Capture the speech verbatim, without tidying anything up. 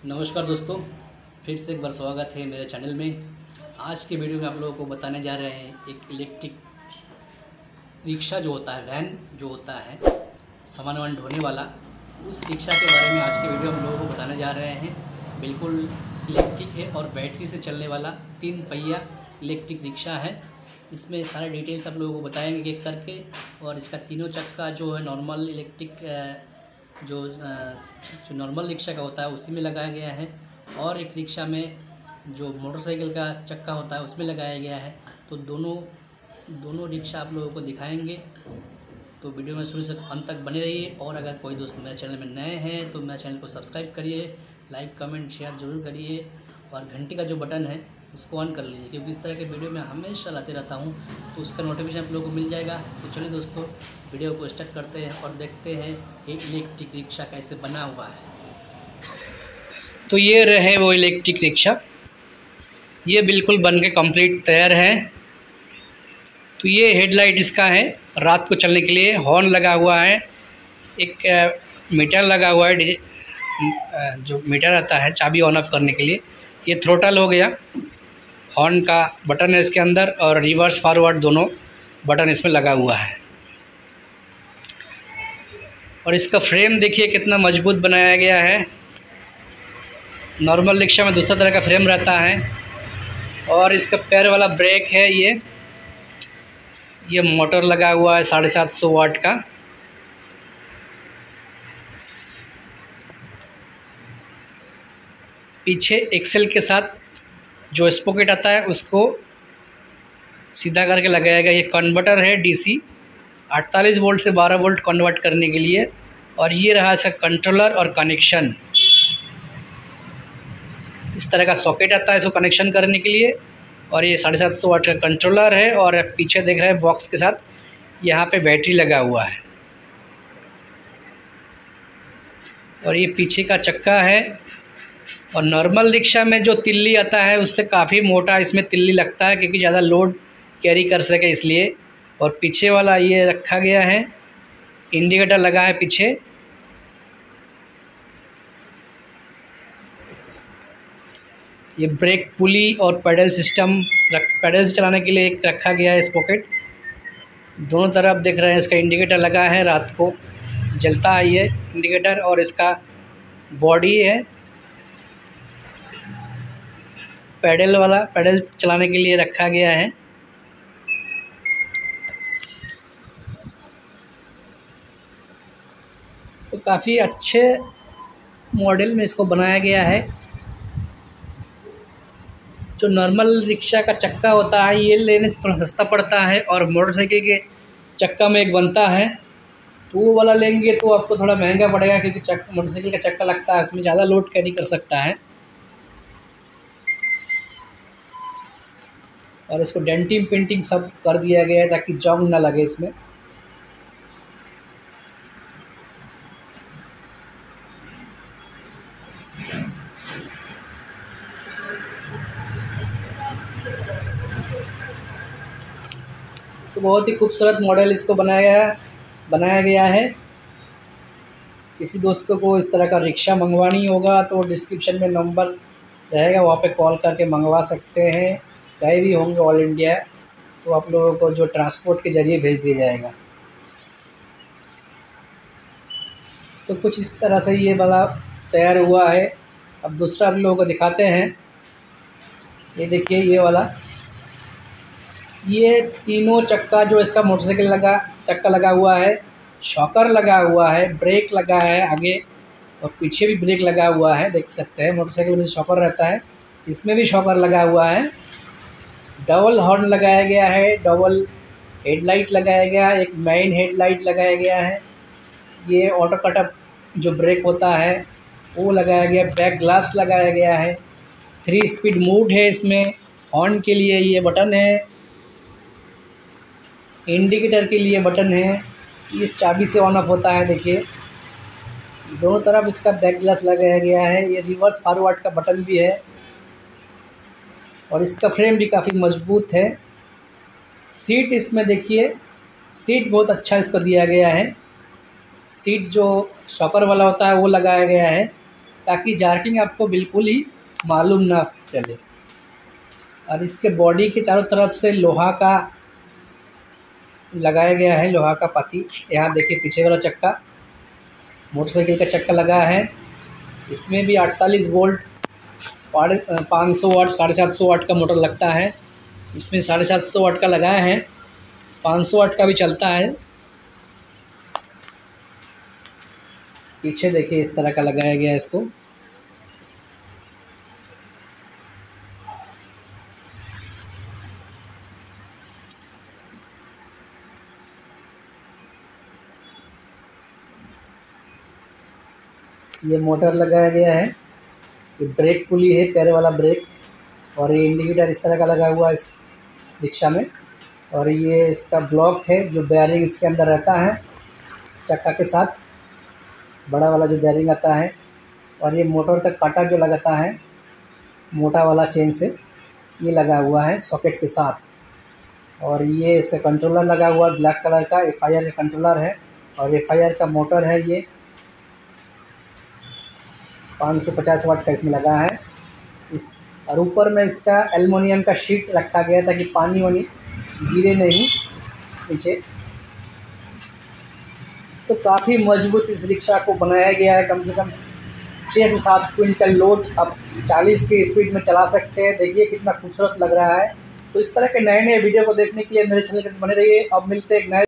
नमस्कार दोस्तों, फिर से एक बार स्वागत है मेरे चैनल में। आज के वीडियो में आप लोगों को बताने जा रहे हैं एक इलेक्ट्रिक रिक्शा जो होता है, वैन जो होता है सामान वामान ढोने वाला, उस रिक्शा के बारे में आज के वीडियो में हम लोगों को बताने जा रहे हैं। बिल्कुल इलेक्ट्रिक है और बैटरी से चलने वाला तीन पहिया इलेक्ट्रिक रिक्शा है। इसमें सारे डिटेल्स आप लोगों को बताएंगे एक करके। और इसका तीनों चक्का जो है नॉर्मल इलेक्ट्रिक जो जो नॉर्मल रिक्शा का होता है उसी में लगाया गया है, और एक रिक्शा में जो मोटरसाइकिल का चक्का होता है उसमें लगाया गया है। तो दोनों दोनों रिक्शा आप लोगों को दिखाएंगे, तो वीडियो में शुरू से अंत तक बने रहिए। और अगर कोई दोस्त मेरे चैनल में नए हैं तो मेरे चैनल को सब्सक्राइब करिए, लाइक कमेंट शेयर ज़रूर करिए, और घंटी का जो बटन है उसको ऑन कर लीजिए, क्योंकि इस तरह के वीडियो मैं हमेशा लाते रहता हूँ, तो उसका नोटिफिकेशन आप लोगों को मिल जाएगा। तो चलिए दोस्तों, वीडियो को स्टार्ट करते हैं और देखते हैं ये इलेक्ट्रिक रिक्शा कैसे बना हुआ है। तो ये रहे वो इलेक्ट्रिक रिक्शा, ये बिल्कुल बन के कंप्लीट तैयार है। तो ये हेडलाइट इसका है रात को चलने के लिए, हॉर्न लगा हुआ है, एक मीटर लगा हुआ है, जो मीटर आता है चाबी ऑन ऑफ करने के लिए। ये थ्रोटल हो गया, हॉर्न का बटन है इसके अंदर, और रिवर्स फॉरवर्ड दोनों बटन इसमें लगा हुआ है। और इसका फ्रेम देखिए कितना मजबूत बनाया गया है। नॉर्मल रिक्शा में दूसरा तरह का फ्रेम रहता है। और इसका पैर वाला ब्रेक है, ये ये मोटर लगा हुआ है साढ़े सात सौ वाट का। पीछे एक्सेल के साथ जो स्पॉकेट आता है उसको सीधा करके लगाया गया। ये कन्वर्टर है डीसी अड़तालीस वोल्ट से बारह वोल्ट कन्वर्ट करने के लिए। और ये रहा इसका कंट्रोलर और कनेक्शन। इस तरह का सॉकेट आता है इसको कनेक्शन करने के लिए। और ये साढ़े सात सौ वाट का कंट्रोलर है। और पीछे देख रहे हैं बॉक्स के साथ यहाँ पे बैटरी लगा हुआ है। और ये पीछे का चक्का है। और नॉर्मल रिक्शा में जो तिल्ली आता है उससे काफ़ी मोटा इसमें तिल्ली लगता है, क्योंकि ज़्यादा लोड कैरी कर सके इसलिए। और पीछे वाला ये रखा गया है, इंडिकेटर लगा है पीछे। ये ब्रेक पुली और पेडल सिस्टम, पेडल से चलाने के लिए एक रखा गया है स्पॉकेट। दोनों तरफ देख रहे हैं इसका इंडिकेटर लगा है, रात को जलता है ये इंडिकेटर। और इसका बॉडी है पैडल वाला, पैडल चलाने के लिए रखा गया है। तो काफ़ी अच्छे मॉडल में इसको बनाया गया है। जो नॉर्मल रिक्शा का चक्का होता है ये लेने से थोड़ा सस्ता पड़ता है, और मोटरसाइकिल के चक्का में एक बनता है, तो वो वाला लेंगे तो आपको थोड़ा महंगा पड़ेगा, क्योंकि चक मोटरसाइकिल का चक्का लगता है, उसमें ज़्यादा लोड कैरी कर सकता है। और इसको डेंटिंग पेंटिंग सब कर दिया गया है ताकि जंग ना लगे इसमें। तो बहुत ही खूबसूरत मॉडल इसको बनाया बनाया गया है। किसी दोस्तों को इस तरह का रिक्शा मंगवानी होगा तो डिस्क्रिप्शन में नंबर रहेगा, वहाँ पे कॉल करके मंगवा सकते हैं। कहीं भी होंगे ऑल इंडिया, तो आप लोगों को जो ट्रांसपोर्ट के ज़रिए भेज दिया जाएगा। तो कुछ इस तरह से ये वाला तैयार हुआ है। अब दूसरा आप लोगों को दिखाते हैं। ये देखिए ये वाला, ये तीनों चक्का जो इसका मोटरसाइकिल लगा चक्का लगा हुआ है, शॉकर लगा हुआ है, ब्रेक लगा है आगे और पीछे भी ब्रेक लगा हुआ है, देख सकते हैं। मोटरसाइकिल में शॉकर रहता है, इसमें भी शॉकर लगा हुआ है। डबल हॉर्न लगाया गया है, डबल हेडलाइट लगाया गया है, एक मेन हेडलाइट लगाया गया है। ये ऑटो कटअप जो ब्रेक होता है वो लगाया गया, बैक ग्लास लगाया गया है। थ्री स्पीड मोड है इसमें। हॉर्न के लिए ये बटन है, इंडिकेटर के लिए बटन है, ये चाबी से ऑन ऑफ होता है। देखिए दोनों तरफ इसका बैक ग्लास लगाया गया है। ये रिवर्स फॉरवर्ड का बटन भी है, और इसका फ्रेम भी काफ़ी मजबूत है। सीट इसमें देखिए, सीट बहुत अच्छा इसको दिया गया है। सीट जो शॉकर वाला होता है वो लगाया गया है। ताकि जार्किंग आपको बिल्कुल ही मालूम ना चले। और इसके बॉडी के चारों तरफ से लोहा का लगाया गया है, लोहा का पाती। यहाँ देखिए पीछे वाला चक्का मोटरसाइकिल का चक्का लगा है। इसमें भी अड़तालीस वोल्ट पाँच सौ वाट साढ़े सात सौ वाट का मोटर लगता है। इसमें साढ़े सात सौ वाट का लगाया है, पाँच सौ वाट का भी चलता है। पीछे देखिए इस तरह का लगाया गया है इसको। ये मोटर लगाया गया है, ये ब्रेक पुली है, पैर वाला ब्रेक, और ये इंडिकेटर इस तरह का लगा हुआ है इस रिक्शा में। और ये इसका ब्लॉक है जो बेयरिंग इसके अंदर रहता है चक्का के साथ, बड़ा वाला जो बेयरिंग आता है। और ये मोटर का काटा जो लगाता है मोटा वाला चेन से, ये लगा हुआ है सॉकेट के साथ। और ये इसका कंट्रोलर लगा हुआ है ब्लैक कलर का, एफ आई आर का कंट्रोलर है। और एफ आई आर का मोटर है, ये पाँच सौ पचास वाट का इसमें लगा है इस। और ऊपर में इसका एल्युमिनियम का शीट रखा गया ताकि पानी वानी गिरे नहीं नीचे। तो काफ़ी मजबूत इस रिक्शा को बनाया गया है। कम से कम छः से सात क्विंटल लोड आप चालीस के स्पीड में चला सकते हैं। देखिए कितना खूबसूरत लग रहा है। तो इस तरह के नए नए वीडियो को देखने के लिए मेरे चैनल के बने रहिए। अब मिलते हैं एक नए